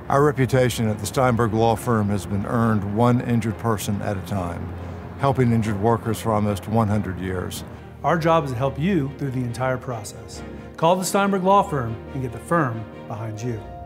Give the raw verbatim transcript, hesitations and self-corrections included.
Our reputation at the Steinberg Law Firm has been earned one injured person at a time, helping injured workers for almost one hundred years. Our job is to help you through the entire process. Call the Steinberg Law Firm and get the firm behind you.